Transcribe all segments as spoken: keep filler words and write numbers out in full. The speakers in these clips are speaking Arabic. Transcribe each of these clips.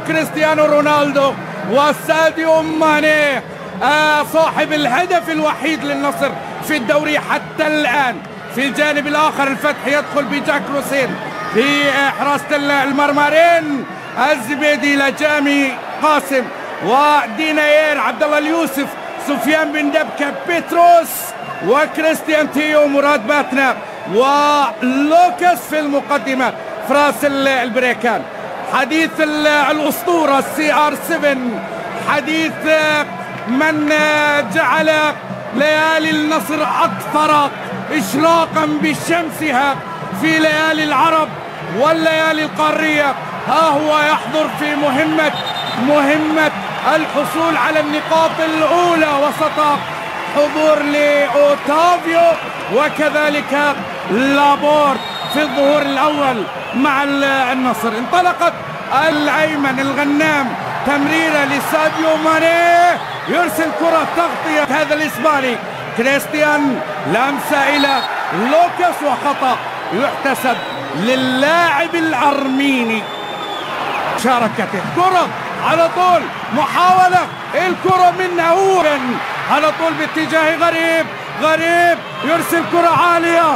وكريستيانو رونالدو وساديو ماني آه صاحب الهدف الوحيد للنصر في الدوري حتى الآن. في الجانب الآخر الفتح يدخل بجاك روسين في حراسة المرمرين، الزبيدي لجامي قاسم وديناير عبد الله اليوسف سفيان بن دبكة بيتروس وكريستيان تيو مراد باتنا ولوكاس في المقدمة فراس البريكان. حديث الأسطورة السي ار سبعة، حديث من جعل ليالي النصر أكثر إشراقا بشمسها في ليالي العرب والليالي القارية. ها هو يحضر في مهمة مهمة الحصول على النقاط الأولى وسط حضور لأوتافيو وكذلك لابورت في الظهور الأول مع النصر. انطلقت الأيمن الغنام، تمريرة لساديو ماني، يرسل كرة تغطية هذا الإسباني كريستيان، لمسة إلى لوكاس وخطأ يحتسب للاعب الأرميني. شاركته كرة على طول، محاولة الكرة من هو على طول باتجاه غريب، غريب يرسل كرة عالية.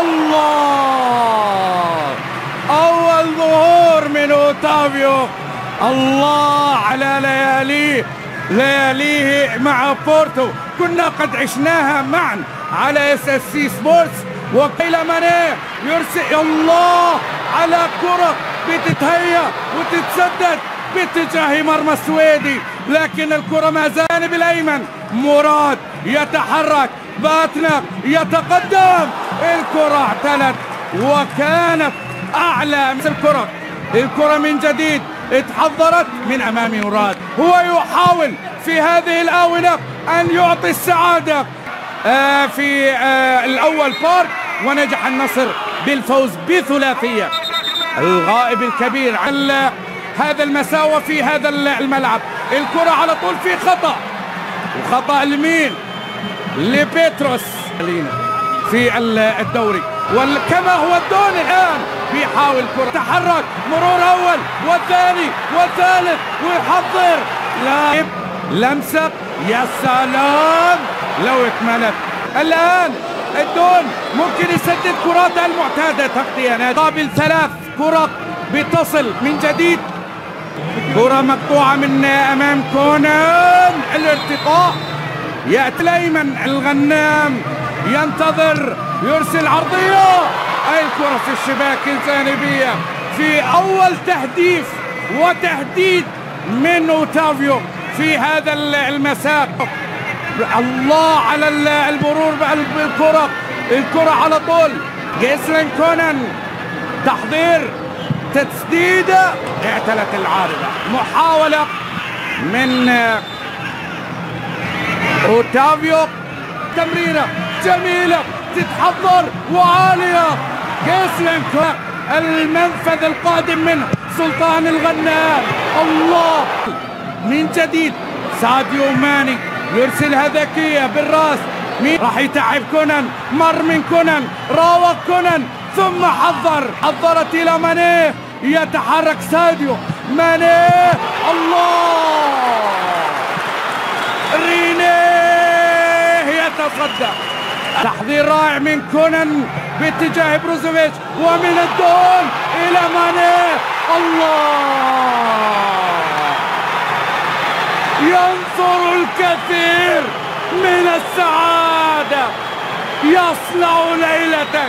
الله، أول ظهور من أوتافيو. الله على لياليه لياليه مع بورتو، كنا قد عشناها معا على اس اس سي سبورتس. وكيل ماني يرسل، الله على كرة بتتهيأ وتتسدد باتجاه مرمى السويدي، لكن الكرة ما زالت بالأيمن. مراد يتحرك، باتنا يتقدم، الكرة اعتلت وكانت أعلى من الكرة. الكرة من جديد اتحضرت من أمام مراد، هو يحاول في هذه الآونة أن يعطي السعادة آه في آه الأول بارك، ونجح النصر بالفوز بثلاثية. الغائب الكبير عن هذا المساوى في هذا الملعب. الكرة على طول في خطأ، وخطأ لمين؟ لبيتروس في الدوري، وكما هو الدون الآن بيحاول كرة، تحرك، مرور أول والثاني والثالث ويحضر، لاعب لمسة، يا سلام لو اكملت الآن الدون ممكن يسدد كراتها المعتادة، تغطية قابل ثلاث كرة بتصل من جديد. كرة مقطوعة من أمام كونان، الارتقاء يأتي الأيمن الغنام ينتظر، يرسل عرضية، أي كرة في الشباك الجانبية في أول تهديف وتهديد من أوتافيو في هذا المساء. الله على المرور بالكرة، الكرة على طول، جيسلين كونان تحضير، تسديدة، اعتلت العارضة. محاولة من أوتافيو، تمريرة جميلة تتحضر وعالية، جيسلين كونان المنفذ القادم منه سلطان الغنام. الله من جديد، ساديو ماني يرسلها ذكية بالراس، مين راح يتعب كونان؟ مر من كونان، راوغ كونان ثم حضر، حضرت إلى ماني، يتحرك ساديو ماني، الله، رينيه يتصدى، تحضير رائع من كونان باتجاه بروزوفيتش، ومن الدون إلى ماني، الله، ينصر الكثير من السعادة، يصنع ليلتك.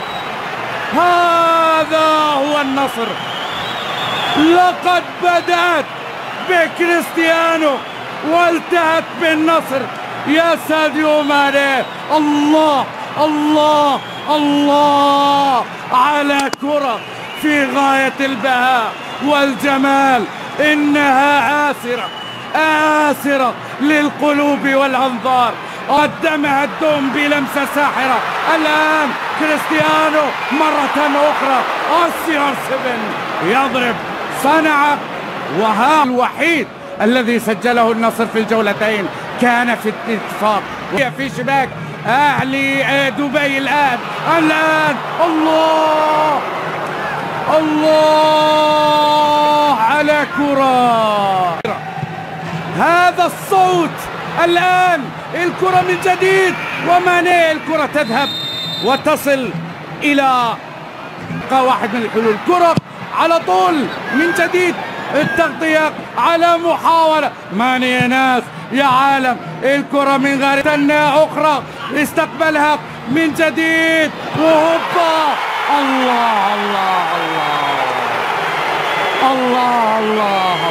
هذا هو النصر، لقد بدأت بكريستيانو وانتهت بالنصر. يا ساديو ماني، الله الله الله على كرة في غاية البهاء والجمال، إنها آسرة آسرة للقلوب والأنظار، قدمها الدوم بلمسة ساحرة. الآن كريستيانو مرة أخرى، السي ار سبعة يضرب، صنع، وها الوحيد الذي سجله النصر في الجولتين كان في الاتفاق في شباك أهلي دبي. الآن الآن الله الله على كرة هذا الصوت الآن. الكرة من جديد وماني، الكرة تذهب وتصل إلى واحد من الحلول. كرة على طول من جديد، التغطية على محاولة ماني يا ناس يا عالم. الكرة من غير تنة أخرى استقبلها من جديد وهوبا. الله الله الله الله الله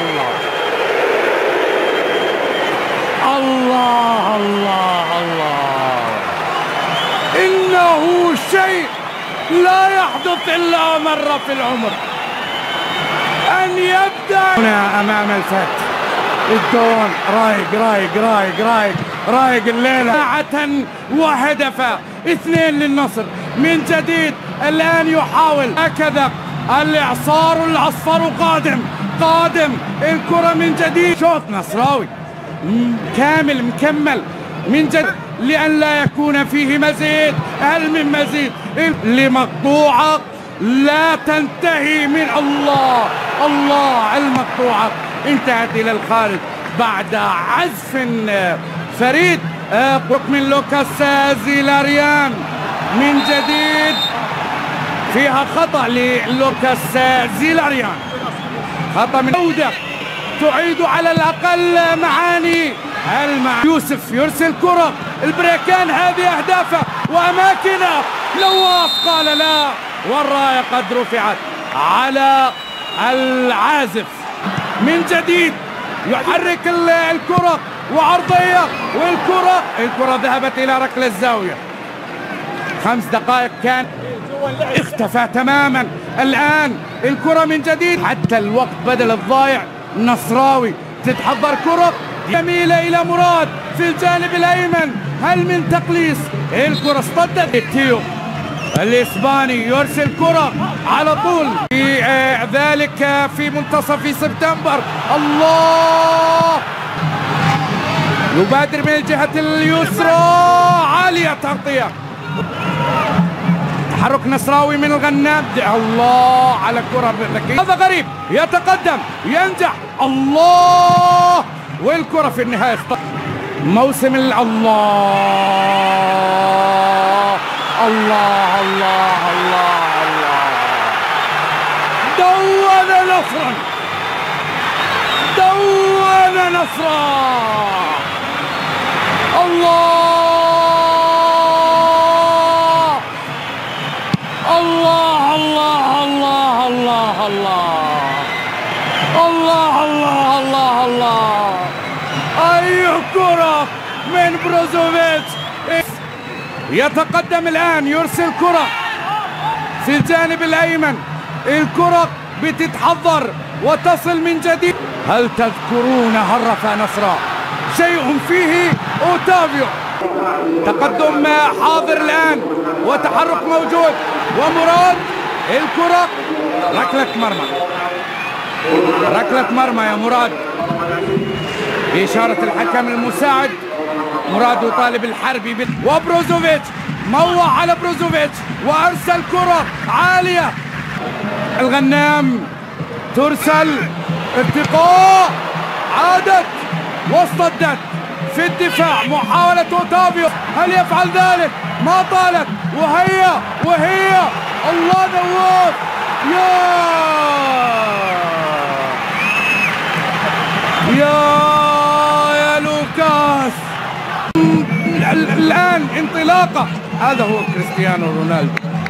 الله الله الله. إنه شيء لا يحدث إلا مرة في العمر، أن يبدأ هنا أمام الفتح. الدون رايق رايق رايق رايق رايق الليلة. ساعة وهدفا، اثنين للنصر من جديد. الآن يحاول هكذا الإعصار الأصفر قادم قادم. الكرة من جديد، شوط نصراوي كامل مكمل من جديد لأن لا يكون فيه مزيد. هل من مزيد؟ لمقطوعة لا تنتهي من الله الله. المقطوعة انتهت إلى الخارج بعد عزف فريد من لوكاس زيلاريان. من جديد فيها خطأ للوكاس زيلاريان، خطأ من عودة تعيد على الأقل معاني المع... يوسف يرسل كرة البريكان. هذه أهدافه وأماكنه. نواف قال لا، والراية قد رفعت على العازف. من جديد يحرك الكرة وعرضية، والكرة الكرة ذهبت إلى ركل الزاوية. خمس دقائق كان اختفى تماما. الآن الكرة من جديد، حتى الوقت بدل الضايع. نصراوي تتحضر كرة جميلة إلى مراد في الجانب الأيمن. هل من تقليص؟ الكرة اصطدت. تيو الإسباني يرسل كرة على طول في آه ذلك في منتصف سبتمبر. الله، يبادر من الجهة اليسرى، عالية تغطية. تحرك نصراوي من الغنام. الله على كرة ذكية. هذا غريب، يتقدم ينجح. الله، والكرة في النهاية موسم الله الله الله الله الله. دون نصرا دون نصرا. الله الله الله الله الله الله الله الله الله. أي كرة من بروزوفيتش. يتقدم الآن، يرسل كرة في الجانب الأيمن. الكرة بتتحضر وتصل من جديد. هل تذكرون هرف نصرا؟ شيء فيه أوتافيو. تقدم حاضر الآن وتحرك موجود. ومراد الكرة ركلة مرمى، ركلة مرمى يا مراد بإشارة الحكم المساعد. مراد يطالب الحربي بال... وبروزوفيتش موع على بروزوفيتش وأرسل كرة عالية. الغنام ترسل، ارتقاء، عادت واصطدت في الدفاع. محاولة أوتافيو، هل يفعل ذلك؟ ما طالت، وهي وهي الله. نواف، يا يا يا لوكاس. الآن انطلاقة. هذا هو كريستيانو رونالدو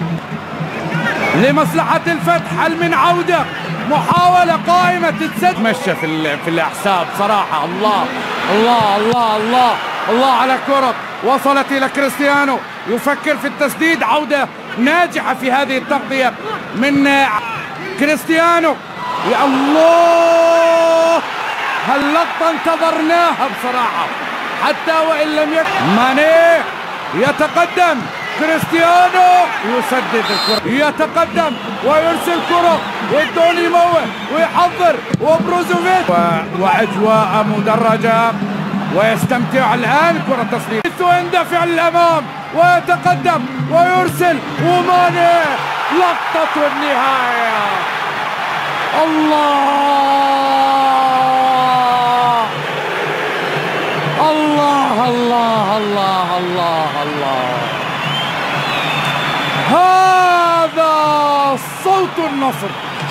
لمصلحة الفتح. هل من عودة؟ محاولة قائمة تتسد. مشى في في الأحساب صراحة. الله الله الله الله الله على كرة وصلت إلى كريستيانو، يفكر في التسديد. عودة ناجحة في هذه التغطية من كريستيانو. يا الله، هاللقطة انتظرناها بصراحة حتى وإن لم يكن. ماني يتقدم، كريستيانو يسدد الكرة، يتقدم ويرسل كرة، والدون يموه ويحضر. وبروزوفيتش وأجواء مدرجة ويستمتع الآن. كرة تسديد ويندفع للأمام ويتقدم ويرسل. وماني لقطة النهاية. الله النصر.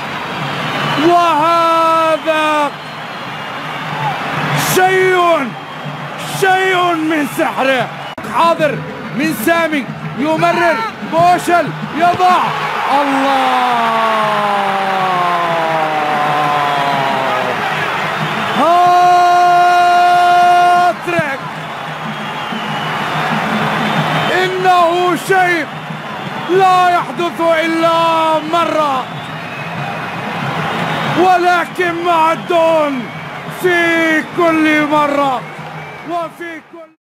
وهذا شيء شيء من سحره. حاضر من سامي، يمرر بوشل، يضع الله. هاتريك. إنه شيء لا يحدث إلا مرة، ولكن معدون في كل مرة وفي كل